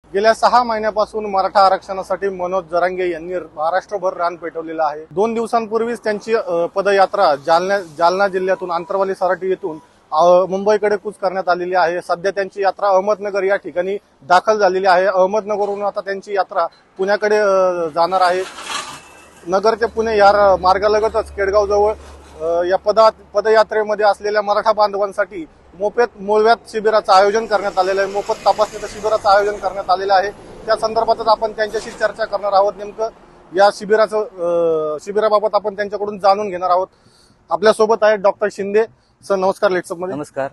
गेल्या 6 महिन्यापासून मराठा आरक्षणासाठी मनोज जरांगे यांनी महाराष्ट्रभर रान पेटवलेलं आहे। 2 दिवसांपूर्वीच त्यांची पदयात्रा जालना जिल्ह्यातून आंतरवाली सराटी येथून मुंबईकडे कूच करण्यात आलेली आहे। सध्या त्यांची यात्रा अहमदनगर या ठिकाणी दाखल झालेली आहे। अहमदनगरवरून आता त्यांची यात्रा पुण्याकडे जाणार आहे। नगर ते पुणे या मार्गालगतच केडगाव जवळ या पदयात्रेमध्ये असलेल्या मराठा बांधवांसाठी मोफत शिबिराचं आयोजन करण्यात आलेलं आहे। मोफत तपासणीच्या शिबिराचं आयोजन करण्यात आलेलं आहे। त्या संदर्भातच आपण त्यांच्याशी चर्चा करणार आहोत। नेमकं या शिबिराबाबत आपण त्यांच्याकडून जाणून घेणार आहोत। आपल्या सोबत आहे डॉक्टर शिंदे सर, नमस्कार लेट्सअप मध्ये। नमस्कार।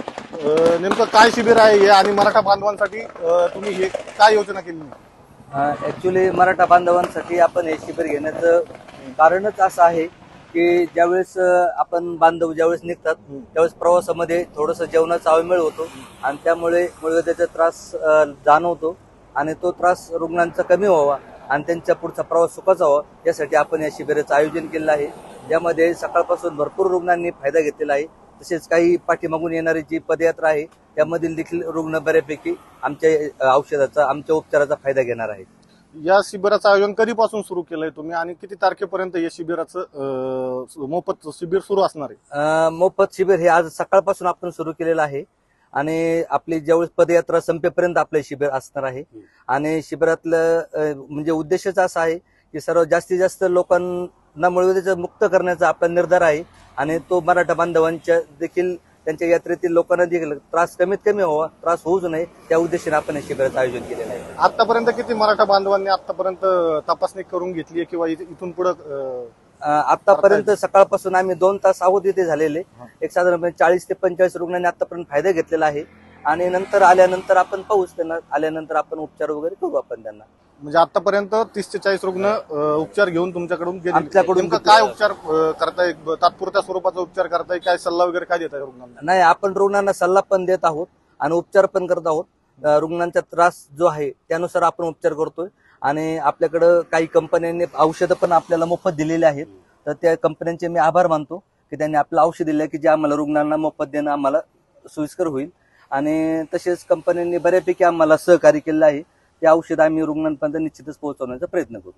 नेमकं काय शिबिर आहे हे आणि मराठा बांधवांसाठी तुम्ही हे काय योजना केली? ऍक्च्युली मराठा बांधवांसाठी आपण हे शिबिर घेण्याचं कारणच असं आहे की ज्यावेळेस आपण बांधव ज्यावेळेस निघतात त्यावेळेस प्रवासामध्ये थोडंसं जेवणाचा अवमेळ होतो आणि त्यामुळे मुळव्याधाचा त्रास जाणवतो आणि तो त्रास रुग्णांचा कमी व्हावा आणि त्यांचा पुढचा प्रवास सुखाचा व्हावा यासाठी आपण या शिबिराचं आयोजन केलं आहे। यामध्ये सकाळपासून भरपूर रुग्णांनी फायदा घेतलेला आहे। तसेच काही पाठीमागून येणारी जी पदयात्रा आहे त्यामधील देखील रुग्ण बऱ्यापैकी आमच्या औषधाचा आमच्या उपचाराचा फायदा घेणार आहेत। या शिबिराचं आयोजन कधीपासून सुरू केलंय तुम्ही आणि किती तारखेपर्यंत या शिबिराचं मोफत शिबिर सुरू असणार आहे? मोफत शिबिर हे आज सकाळपासून आपण सुरू केलेलं आहे आणि आपली ज्यावेळेस पदयात्रा संपेपर्यंत आपले शिबिर असणार आहे। आणि शिबिरातलं म्हणजे उद्देशच असा आहे की सर्व जास्तीत जास्त लोकांना मुळव्याधाचं मुक्त करण्याचा आपला निर्धार आहे आणि तो मराठा बांधवांच्या देखील त्यांच्या यात्रेतील लोकांना देखील त्रास कमीत कमी व्हावा, त्रास होऊच नये त्या उद्देशाने आपण या शिबिराचं आयोजन केलेलं आहे। आतापर्यंत किती मराठा बांधवांनी आतापर्यंत तपासणी करून घेतली किंवा इथून पुढे? आतापर्यंत सकाळपासून आम्ही 2 तास अगोदर इथे झालेले एक साधारणपणे 40 ते 45 रुग्णांनी आतापर्यंत फायदा घेतलेला आहे आणि नंतर आल्यानंतर आपण पाहूच, त्यांना आल्यानंतर आपण उपचार वगैरे करू आपण त्यांना। म्हणजे आतापर्यंत 30 ते 40 रुग्ण उपचार घेऊन तुमच्याकडून गेले। काय उपचार करताय? तात्पुरत्या स्वरूपाचा उपचार करताय? काय सल्ला वगैरे काय देताय रुग्णांना? नाही, आपण रुग्णांना सल्ला पण देत आहोत आणि उपचार पण करत आहोत। रुग्णांचा त्रास जो आहे त्यानुसार आपण उपचार करतोय आणि आपल्याकडे काही कंपन्यांनी औषधं पण आपल्याला मोफत दिलेली आहेत। तर त्या कंपन्यांचे मी आभार मानतो की त्यांनी आपलं औषध दिलं की जे आम्हाला रुग्णांना मोफत देणं आम्हाला सोयीस्कर होईल आणि तसेच कंपन्यांनी बऱ्यापैकी आम्हाला सहकार्य केलं आहे। ते औषध आम्ही रुग्णांपर्यंत निश्चितच पोहोचवण्याचा प्रयत्न करू।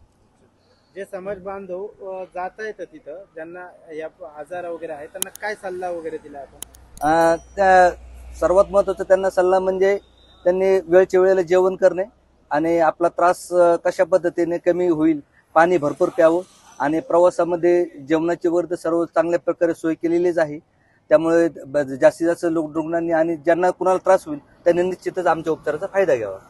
जे समाज बांधव जात आहेत तिथं ज्यांना या आजार वगैरे आहे त्यांना काय सल्ला वगैरे दिला आपण? त्या सर्वात महत्वाचा त्यांना सल्ला म्हणजे त्यांनी वेळच्या वेळेला जेवण करणे आणि आपला त्रास कशा पद्धतीने कमी होईल, पाणी भरपूर प्यावं आणि प्रवासामध्ये जेवणाची वर सर्व चांगल्या प्रकारे सोय केलेलीच आहे। त्यामुळे जास्तीत जास्त रुग्णांनी आणि ज्यांना कुणाला त्रास होईल त्यांनी निश्चितच आमच्या उपचाराचा फायदा घ्यावा।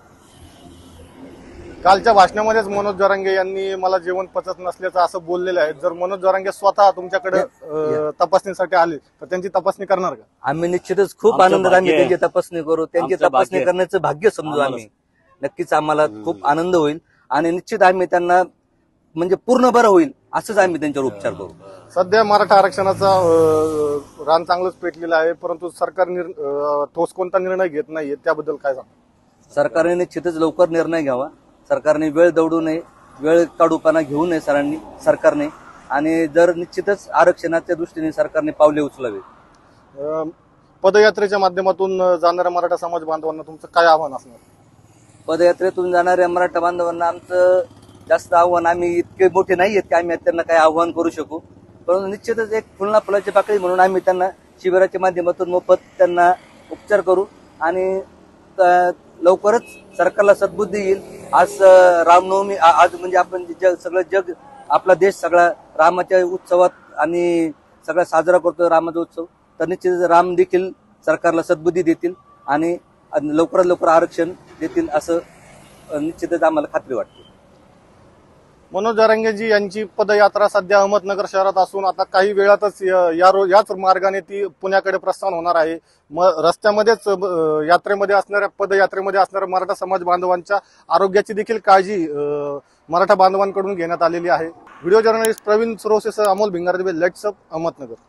कालच्या भाषणामध्येच मनोज जरांगे यांनी मला जेवण पचत नसल्याचं असं बोललेलं आहे। जर मनोज जरांगे स्वतः तुमच्याकडे तपासणीसाठी आले तर त्यांची तपासणी करणार का? आम्ही निश्चितच खूप आनंदात आम्ही त्यांची तपासणी करू, त्यांची तपासणी करण्याचं भाग्य समजू आम्ही। नक्कीच आम्हाला खूप आनंद होईल आणि निश्चित आम्ही त्यांना म्हणजे पूर्ण बरं होईल असंच आम्ही त्यांच्यावर उपचार करू। सध्या मराठा आरक्षणाचा रान चांगलंच पेटलेलं आहे, परंतु सरकार ठोस कोणता निर्णय घेत नाहीये, त्याबद्दल काय सांगा? सरकारने निश्चितच लवकर निर्णय घ्यावा। सरकारने वेळ दौडू नये, वेळ काढूपणा घेऊ नये सरकारने आणि जर निश्चितच आरक्षणाच्या दृष्टीने सरकारने पावले उचलावे। पदयात्रेच्या माध्यमातून जाणाऱ्या मराठा समाज बांधवांना तुमचं काय आव्हान असणार? पदयात्रेतून जाणाऱ्या मराठा बांधवांना आमचं जास्त आव्हान, आम्ही इतके मोठे नाही आहेत की आम्ही त्यांना काही आव्हान करू शकू, परंतु निश्चितच एक फुलना फुलाची पाकळी म्हणून आम्ही त्यांना शिबिराच्या माध्यमातून मोफत त्यांना उपचार करू आणि लवकरच सरकारला सद्बुद्धी येईल। आज रामनवमी, आज म्हणजे आपण सगळं जग, आपला देश सगळा रामाच्या उत्सवात आणि सगळा साजरा करतो रामाचा उत्सव, तर निश्चितच राम देखील सरकारला सद्बुद्धी देतील आणि लवकरात लवकर आरक्षण देतील असं निश्चितच आम्हाला खात्री वाटते। मनोज जरांगेजी यांची पदयात्रा सध्या अहमदनगर शहरात असून आता काही वेळातच याच मार्गाने ती पुण्याकडे प्रस्थान होणार आहे। रस्त्यामध्येच पदयात्रेमध्ये असणाऱ्या मराठा समाज बांधवांच्या आरोग्याची देखील काळजी मराठा बांधवांकडून घेण्यात आलेली आहे। व्हिडिओ जर्नलिस्ट प्रवीण सुरोसेसह अमोल भिंगारदिवे, लेट्सअप, अहमदनगर।